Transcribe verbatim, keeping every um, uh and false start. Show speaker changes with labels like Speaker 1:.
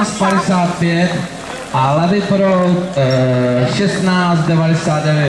Speaker 1: osmnáct padesát pět a levý proud šestnáct devadesát devět.